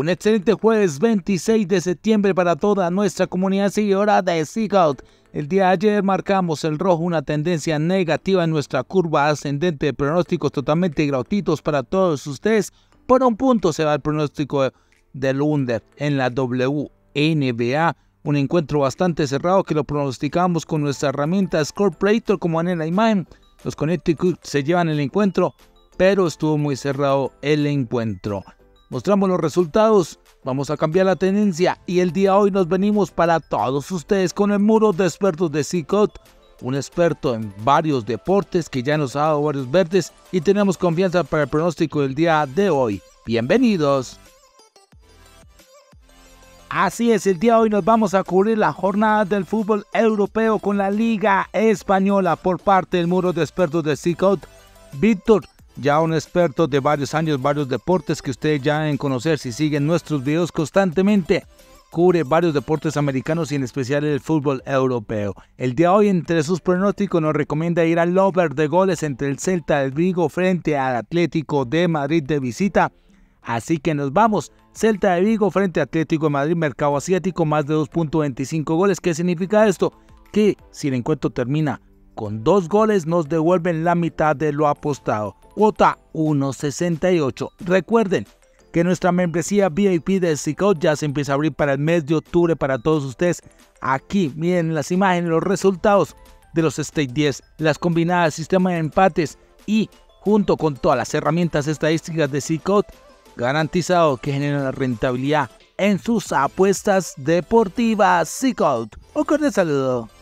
Un excelente jueves 26 de septiembre para toda nuestra comunidad seguidora de Seagout. El día de ayer marcamos el rojo, una tendencia negativa en nuestra curva ascendente de pronósticos totalmente gratuitos para todos ustedes. Por un punto se va el pronóstico del under en la WNBA. Un encuentro bastante cerrado que lo pronosticamos con nuestra herramienta Score Predictor como en la imagen. Los Connecticut se llevan el encuentro, pero estuvo muy cerrado el encuentro. Mostramos los resultados, vamos a cambiar la tendencia y el día de hoy nos venimos para todos ustedes con el muro de expertos de Seagout, un experto en varios deportes que ya nos ha dado varios verdes y tenemos confianza para el pronóstico del día de hoy. ¡Bienvenidos! Así es, el día de hoy nos vamos a cubrir la jornada del fútbol europeo con la Liga Española por parte del muro de expertos de Seagout. Víctor, ya un experto de varios años, varios deportes que ustedes ya deben conocer si siguen nuestros videos constantemente. Cubre varios deportes americanos y en especial el fútbol europeo. El día de hoy entre sus pronósticos nos recomienda ir al over de goles entre el Celta de Vigo frente al Atlético de Madrid de visita. Así que nos vamos, Celta de Vigo frente a Atlético de Madrid, mercado asiático, más de 2.25 goles. ¿Qué significa esto? Que si el encuentro termina con 2 goles nos devuelven la mitad de lo apostado. Cuota 1.68. Recuerden que nuestra membresía VIP de Seagout ya se empieza a abrir para el mes de octubre para todos ustedes. Aquí miren las imágenes, los resultados de los Stake 10, las combinadas, sistema de empates y junto con todas las herramientas estadísticas de Seagout, garantizado que generan la rentabilidad en sus apuestas deportivas. Seagout, un cordial saludo.